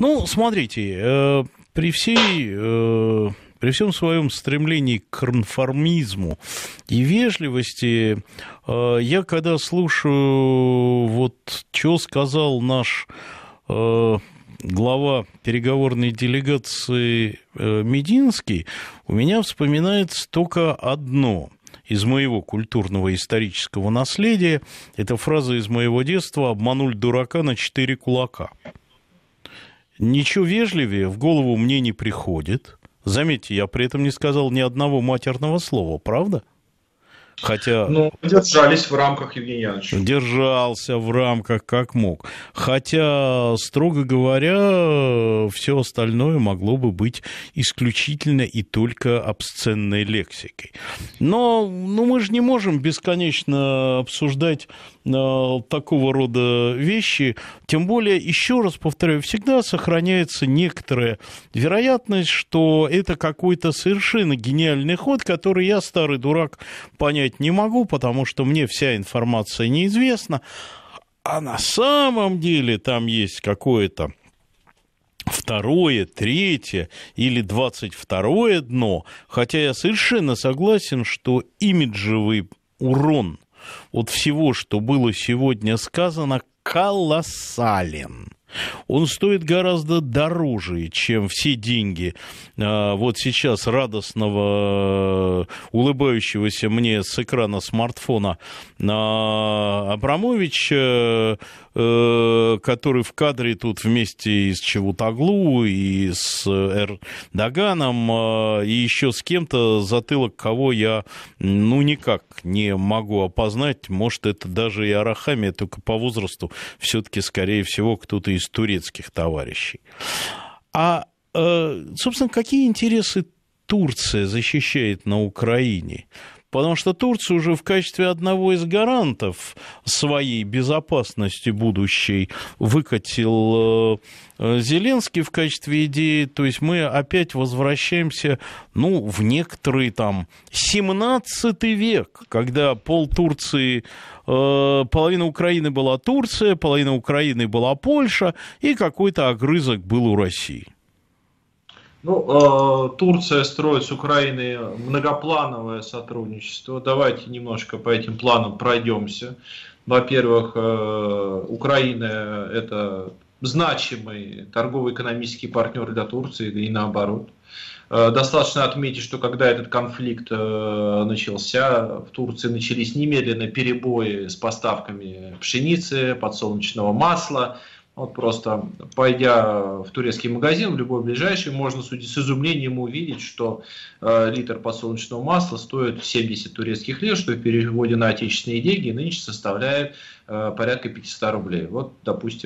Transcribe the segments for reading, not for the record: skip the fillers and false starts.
Ну, смотрите, при всем своем стремлении к конформизму и вежливости, я когда слушаю, вот, что сказал наш глава переговорной делегации Мединский, у меня вспоминается только одно из моего культурного исторического наследия. Это фраза из моего детства: «Обманули дурака на 4 кулака». Ничего вежливее в голову мне не приходит. Заметьте, я при этом не сказал ни одного матерного слова, правда? Хотя... Ну, держались в рамках, Евгений Янович. Держался в рамках как мог. Хотя, строго говоря, все остальное могло бы быть исключительно и только обсценной лексикой. Но мы же не можем бесконечно обсуждать такого рода вещи. Тем более, еще раз повторяю, всегда сохраняется некоторая вероятность, что это какой-то совершенно гениальный ход, который я, старый дурак, понять не могу, потому что мне вся информация неизвестна, а на самом деле там есть какое-то второе, третье или 22-е дно, хотя я совершенно согласен, что имиджевый урон от всего, что было сегодня сказано, колоссален. Он стоит гораздо дороже, чем все деньги вот сейчас радостного, улыбающегося мне с экрана смартфона Абрамовича, который в кадре тут вместе и с Чавутоглу, и с Эрдоганом, и еще с кем-то, затылок кого я никак не могу опознать. Может, это даже и Арахамия, только по возрасту все-таки, скорее всего, кто-то из турецких товарищей. А, собственно, какие интересы Турция защищает на Украине? Потому что Турция уже в качестве одного из гарантов своей безопасности будущей выкатил Зеленский в качестве идеи. То есть мы опять возвращаемся, в некоторый там 17 век, когда пол Турции, половина Украины была Турция, половина Украины была Польша, и какой-то огрызок был у России. Турция строит с Украиной многоплановое сотрудничество. Давайте немножко по этим планам пройдемся. Во-первых, Украина – это значимый торгово-экономический партнер для Турции, и наоборот. Достаточно отметить, что когда этот конфликт начался, в Турции начались немедленные перебои с поставками пшеницы, подсолнечного масла. Вот просто пойдя в турецкий магазин, в любой ближайший, можно с изумлением увидеть, что литр подсолнечного масла стоит 70 турецких лир, что в переводе на отечественные деньги нынче составляет порядка 500 рублей. Вот, допустим,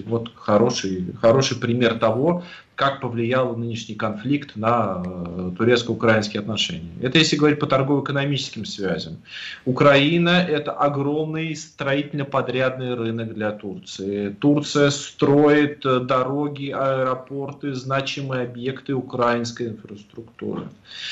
хороший пример того, как повлиял нынешний конфликт на турецко-украинские отношения. Это если говорить по торгово-экономическим связям. Украина – это огромный строительно-подрядный рынок для Турции. Турция строит дороги, аэропорты, значимые объекты украинской инфраструктуры.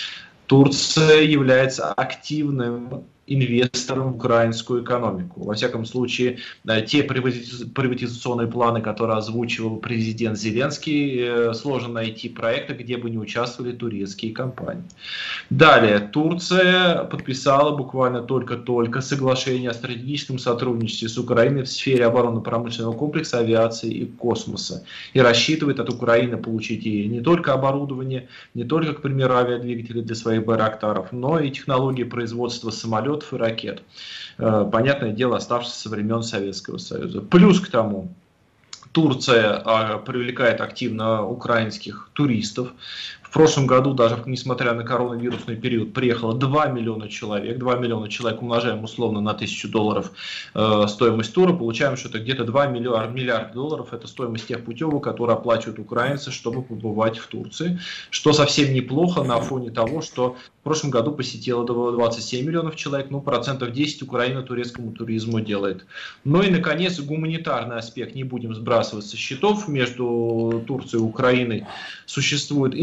Турция является активным инвестором в украинскую экономику. Во всяком случае, те приватизационные планы, которые озвучивал президент Зеленский, сложно найти проекты, где бы не участвовали турецкие компании. Далее, Турция подписала буквально только-только соглашение о стратегическом сотрудничестве с Украиной в сфере оборонно-промышленного комплекса, авиации и космоса. И рассчитывает от Украины получить и не только оборудование, не только, к примеру, авиадвигатели для своих байрактаров, но и технологии производства самолетов и ракет. Понятное дело, оставшихся со времен Советского Союза. Плюс к тому, Турция привлекает активно украинских туристов. В прошлом году, даже несмотря на коронавирусный период, приехало 2 миллиона человек. 2 миллиона человек умножаем условно на $1000 стоимость тура. Получаем, что это где-то 2 миллиарда долларов. Это стоимость тех путевок, которые оплачивают украинцы, чтобы побывать в Турции. Что совсем неплохо на фоне того, что в прошлом году посетило 27 миллионов человек. процентов 10 Украина турецкому туризму делает. Ну и, наконец, гуманитарный аспект. Не будем сбрасывать со счетов. Между Турцией и Украиной существует интенсивный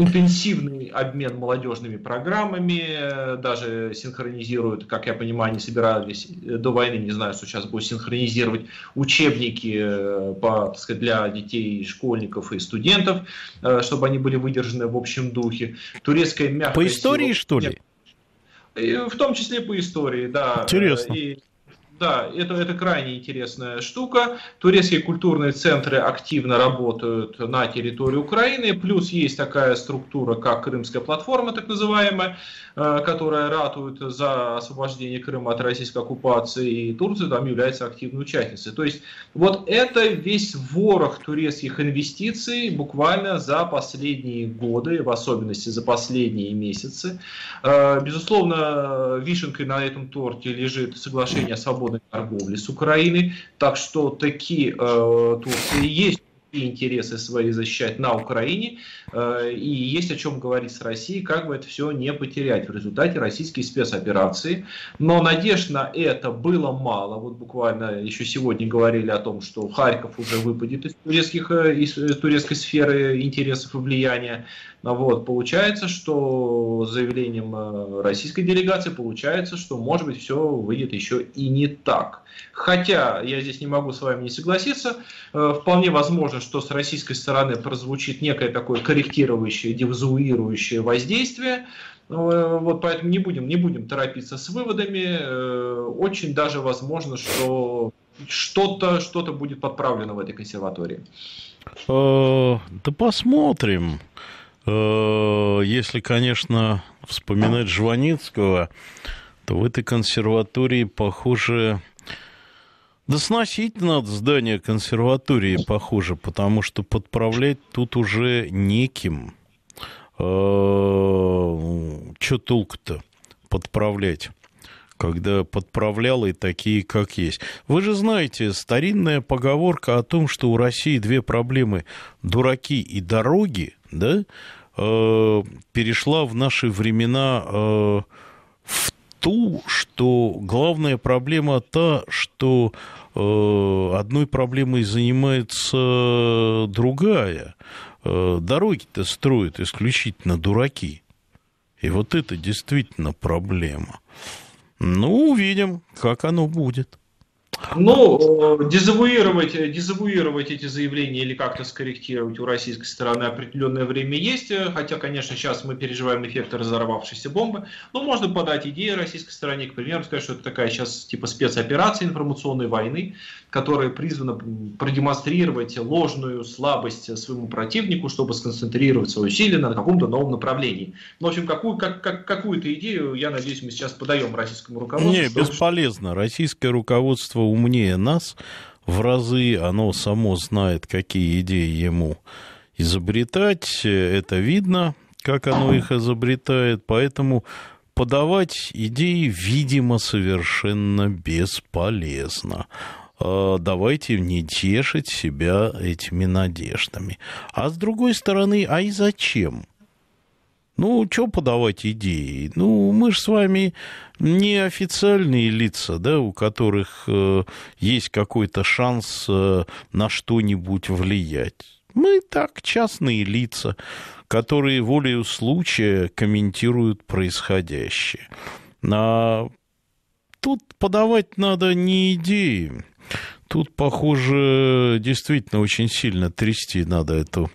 интенсивный обмен молодежными программами, даже синхронизируют, как я понимаю, они собирались до войны, не знаю, что сейчас будут синхронизировать учебники так сказать, для детей, школьников и студентов, чтобы они были выдержаны в общем духе. Турецкая мягкая по истории, сила, что ли? В том числе по истории, да. Интересно. Да, это крайне интересная штука. Турецкие культурные центры активно работают на территории Украины. Плюс есть такая структура, как Крымская платформа, так называемая, которая ратует за освобождение Крыма от российской оккупации. И Турция там является активной участницей. То есть вот это весь ворох турецких инвестиций буквально за последние годы, в особенности за последние месяцы. Безусловно, вишенкой на этом торте лежит соглашение о свободной торговли с Украиной, так что такие Турции есть и интересы свои защищать на Украине, и есть о чем говорить с Россией, как бы это все не потерять в результате российской спецоперации. Но надежд на это было мало. Вот буквально еще сегодня говорили о том, что Харьков уже выпадет из турецкой сферы интересов и влияния. Вот, получается, что с заявлением российской делегации получается, что может быть все выйдет еще и не так. Хотя я здесь не могу с вами не согласиться, вполне возможно, что с российской стороны прозвучит некое такое корректирующее, девазуирующее воздействие. Вот, поэтому не будем торопиться с выводами. Очень даже возможно, что что-то будет подправлено в этой консерватории. Да посмотрим. Если, конечно, вспоминать Жванецкого, то в этой консерватории, похоже, да сносить надо здание консерватории, похоже, потому что подправлять тут уже неким. Чё толку-то подправлять, когда подправлял и такие, как есть. Вы же знаете, старинная поговорка о том, что у России две проблемы – дураки и дороги, да, перешла в наши времена в ту, что главная проблема та, что одной проблемой занимается другая. Дороги-то строят исключительно дураки. И вот это действительно проблема. Ну, увидим, как оно будет. Ну, дезавуировать эти заявления или как-то скорректировать у российской стороны определенное время есть, хотя, конечно, сейчас мы переживаем эффект разорвавшейся бомбы, но можно подать идеи российской стороне, к примеру, сказать, что это такая сейчас типа спецоперация информационной войны, которая призвана продемонстрировать ложную слабость своему противнику, чтобы сконцентрировать свои усилия на каком-то новом направлении. Ну, в общем, какую-то идею, я надеюсь, мы сейчас подаем российскому руководству. Не, бесполезно. Российское руководство умнее нас в разы, оно само знает, какие идеи ему изобретать, это видно, как оно их изобретает, поэтому подавать идеи, видимо, совершенно бесполезно. Давайте не тешить себя этими надеждами. А с другой стороны, а и зачем? Ну, что подавать идеи? Ну, мы же с вами не официальные лица, да, у которых есть какой-то шанс на что-нибудь влиять. Мы так, частные лица, которые волею случая комментируют происходящее. А тут подавать надо не идеи. Тут, похоже, действительно очень сильно трясти надо эту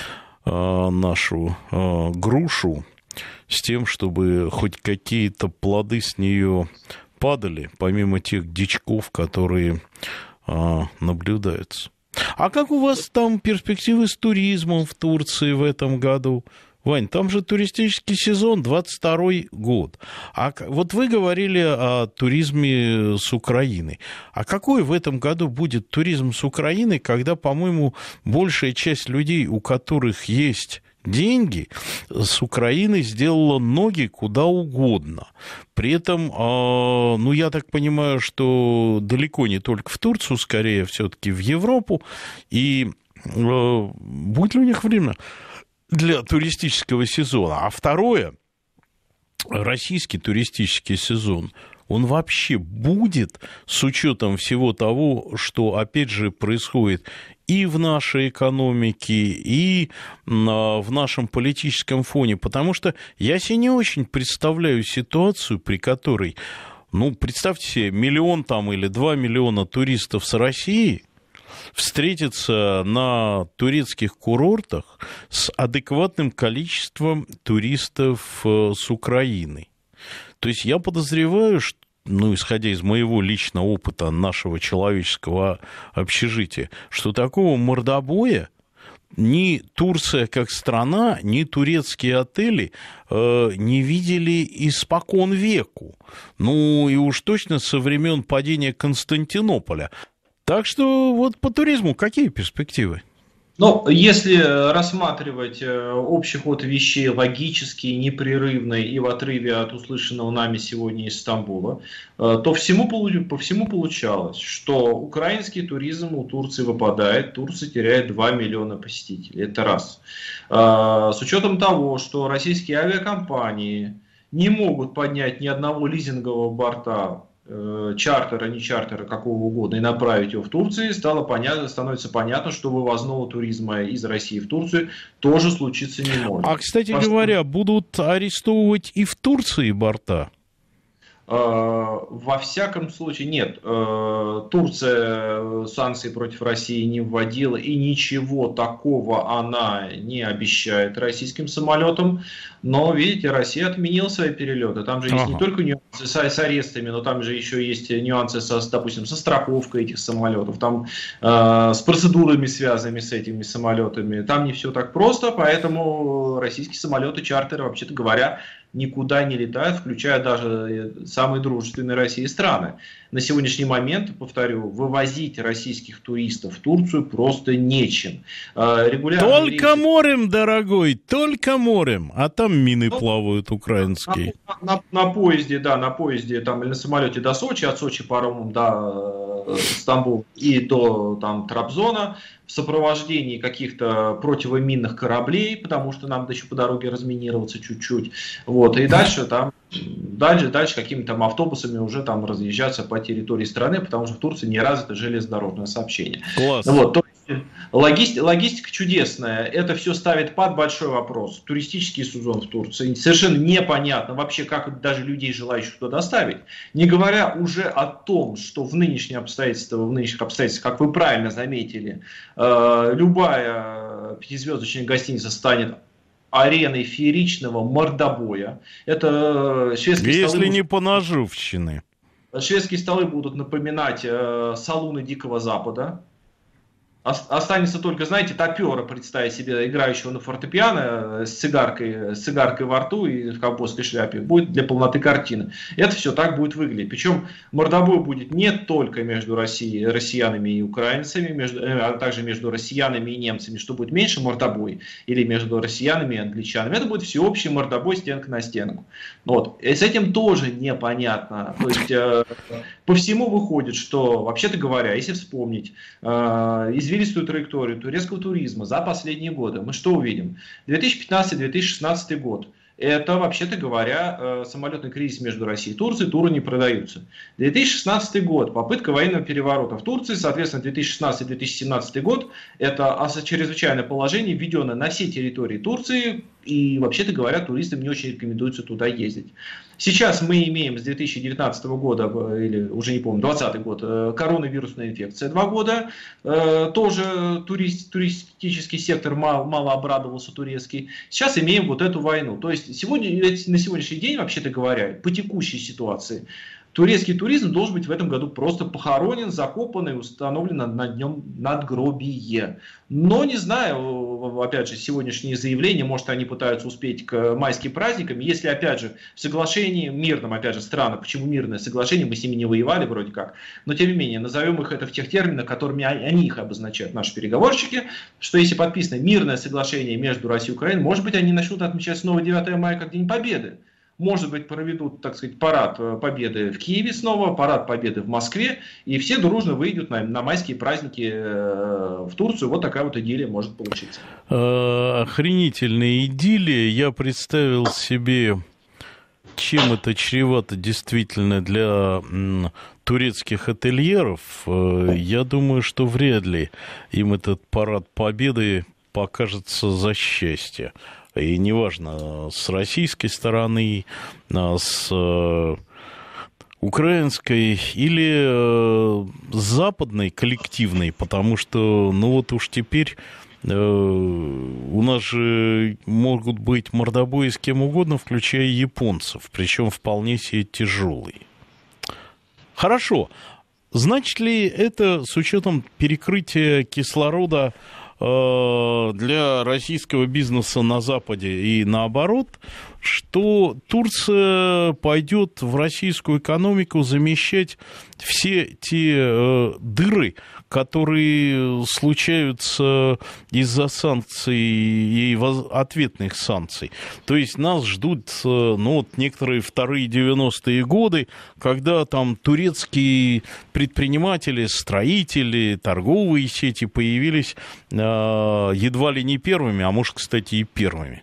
нашу грушу с тем, чтобы хоть какие-то плоды с нее падали, помимо тех дичков, которые наблюдаются. А как у вас там перспективы с туризмом в Турции в этом году? Вань, там же туристический сезон, 22-й год. А вот вы говорили о туризме с Украины. А какой в этом году будет туризм с Украины, когда, по-моему, большая часть людей, у которых есть деньги, с Украины сделала ноги куда угодно. При этом, ну, я так понимаю, что далеко не только в Турцию, скорее все-таки в Европу. И будет ли у них время для туристического сезона? А второе, российский туристический сезон, он вообще будет с учетом всего того, что, опять же, происходит и в нашей экономике, и в нашем политическом фоне, потому что я себе не очень представляю ситуацию, при которой, представьте себе, 1 миллион там или 2 миллиона туристов с России встретиться на турецких курортах с адекватным количеством туристов с Украины. То есть я подозреваю, что, исходя из моего личного опыта нашего человеческого общежития, что такого мордобоя ни Турция как страна, ни турецкие отели не видели испокон веку. И уж точно со времен падения Константинополя. Так что вот по туризму какие перспективы? Если рассматривать общий ход вещей логически, непрерывно и в отрыве от услышанного нами сегодня из Стамбула, то по всему получалось, что украинский туризм у Турции выпадает, Турция теряет 2 миллиона посетителей. Это раз. С учетом того, что российские авиакомпании не могут поднять ни одного лизингового борта, чартера, не чартера, какого угодно, и направить его в Турцию, становится понятно, что вывозного туризма из России в Турцию тоже случиться не может. А, кстати говоря, будут арестовывать и в Турции борта? Во всяком случае, нет. Турция санкции против России не вводила, и ничего такого она не обещает российским самолетам. Но, видите, Россия отменила свои перелеты. Там же есть не только нюансы с арестами, но там же еще есть нюансы, допустим, со страховкой этих самолетов, там, с процедурами, связанными с этими самолетами. Там не все так просто, поэтому российские самолеты, чартеры, вообще-то говоря, никуда не летают, включая даже самые дружественные России страны. На сегодняшний момент, повторю, вывозить российских туристов в Турцию просто нечем. Только морем, дорогой, только морем. А там мины плавают украинские. На поезде, там, или на самолете до Сочи, от Сочи паромом до Стамбула и до Трабзона, в сопровождении каких-то противоминных кораблей, потому что нам еще по дороге разминироваться чуть-чуть. И дальше какими-то автобусами уже там разъезжаться по территории страны, потому что в Турции не развито железнодорожное сообщение. Класс. То есть логистика чудесная. Это все ставит под большой вопрос туристический сезон в Турции. Совершенно непонятно вообще, как даже людей, желающих туда доставить. Не говоря уже о том, что в нынешних обстоятельствах, как вы правильно заметили, любая пятизвездочная гостиница станет ареной фееричного мордобоя. Это шведские столы... Если не поножовщины. Шведские столы будут напоминать салуны Дикого Запада. Останется только, знаете, топера представить себе, играющего на фортепиано с цигаркой во рту и в ковбойской шляпе. Будет для полноты картины. Это все так будет выглядеть. Причем мордобой будет не только между россиянами и украинцами, а также между россиянами и немцами, что будет меньше мордобой, или между россиянами и англичанами. Это будет всеобщий мордобой стенка на стенку. И с этим тоже непонятно. То есть по всему выходит, что, вообще-то говоря, если вспомнить извилистую траекторию турецкого туризма за последние годы, мы что увидим? 2015-2016 год. Это, вообще-то говоря, самолетный кризис между Россией и Турцией, туры не продаются. 2016 год, попытка военного переворота в Турции, соответственно, 2016-2017 год, это чрезвычайное положение, введенное на всей территории Турции, и, вообще-то говоря, туристам не очень рекомендуется туда ездить. Сейчас мы имеем с 2019 года, или уже не помню, 2020 год, коронавирусная инфекция 2 года. Тоже туристический сектор мало обрадовался, турецкий. Сейчас имеем вот эту войну. То есть на сегодняшний день, вообще-то говоря, по текущей ситуации, турецкий туризм должен быть в этом году просто похоронен, закопан и установлено над нем надгробие. Но не знаю, опять же, сегодняшние заявления, может, они пытаются успеть к майским праздникам. Если, опять же, в соглашении мирном, опять же, странно, почему мирное соглашение, мы с ними не воевали вроде как, но тем не менее, назовем их это в тех терминах, которыми они их обозначают, наши переговорщики, что если подписано мирное соглашение между Россией и Украиной, может быть, они начнут отмечать снова 9 мая как День Победы. Может быть, проведут, так сказать, парад победы в Киеве снова, парад победы в Москве, и все дружно выйдут на майские праздники в Турцию. Вот такая вот идиллия может получиться. Охренительная идиллия. Я представил себе, чем это чревато действительно для турецких ательеров, я думаю, что вряд ли им этот парад победы покажется за счастье. И неважно, с российской стороны, с украинской или с западной, коллективной, потому что, ну вот уж теперь у нас же могут быть мордобои с кем угодно, включая японцев, причем вполне себе тяжелые. Хорошо. Значит ли это, с учетом перекрытия кислорода для российского бизнеса на Западе и наоборот, что Турция пойдет в российскую экономику замещать все те дыры, которые случаются из-за санкций и ответных санкций. То есть нас ждут, ну, вот некоторые вторые 90-е годы, когда там турецкие предприниматели, строители, торговые сети появились едва ли не первыми, а может, кстати, и первыми.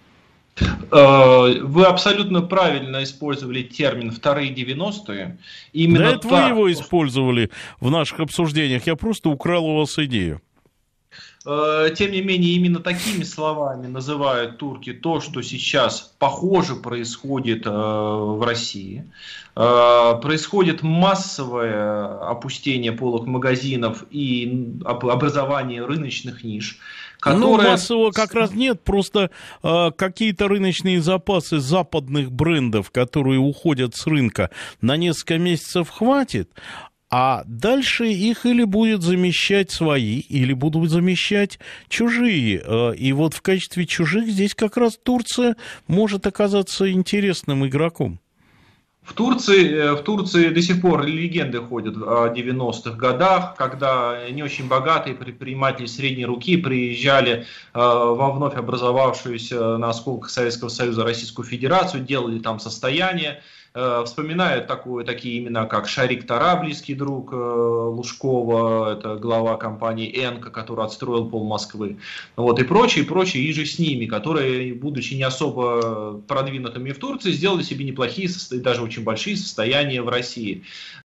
Вы абсолютно правильно использовали термин «вторые 90-е». Именно да, это вы его использовали в наших обсуждениях. Я просто украл у вас идею. Тем не менее, именно такими словами называют турки то, что сейчас, похоже, происходит в России. Происходит массовое опустение полок магазинов и образование рыночных ниш. Ну, массового как раз нет, просто какие-то рыночные запасы западных брендов, которые уходят с рынка, на несколько месяцев хватит, а дальше их или будет замещать свои, или будут замещать чужие. И вот в качестве чужих здесь как раз Турция может оказаться интересным игроком. В Турции до сих пор легенды ходят о 90-х годах, когда не очень богатые предприниматели средней руки приезжали во вновь образовавшуюся на осколках Советского Союза Российскую Федерацию, делали там состояние. Вспоминают такие имена, как Шарик Тара, близкий друг Лужкова, это глава компании «Энка», который отстроил пол Москвы, вот, и прочие, и же с ними, которые, будучи не особо продвинутыми в Турции, сделали себе неплохие, даже очень большие состояния в России.